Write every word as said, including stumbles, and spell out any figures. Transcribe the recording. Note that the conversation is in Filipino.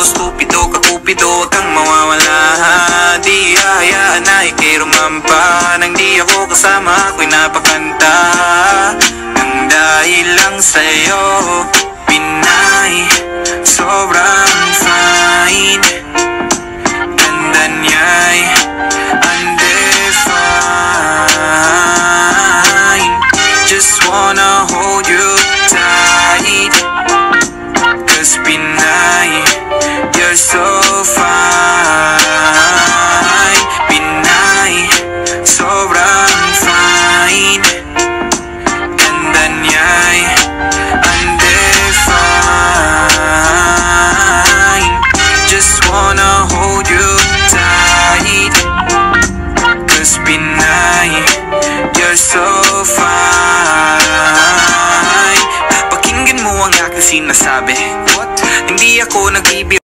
stupido ka kupido, wag kang mawawala. Di hahayaan na ikay rumampa nang di ako kasama, ako'y napakanta. Nang dahil lang sa'yo, Pinay, sobrang fine. Ganda niya'y undefined. Just wanna hold you tight, 'cause Pinay, you're so fine. Pinay, sobrang fine. Ganda niya'y undefined. Just wanna hold you tight, 'cause Pinay, you're so fine. Pakinggan mo ang aking sinasabi, hindi ako nagbibiro.